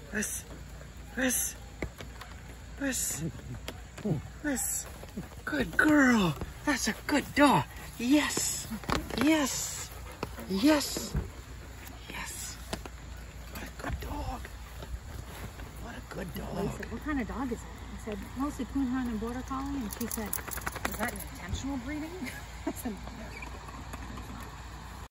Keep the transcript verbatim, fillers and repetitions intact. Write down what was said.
Whis, Whis, Whis, Whis. Good girl. That's a good dog. Yes, yes, yes, yes. What a good dog. What a good dog. Well, said, what kind of dog is it? I said, mostly Coonhound and Border Collie. And she said, is that an intentional breeding? I said,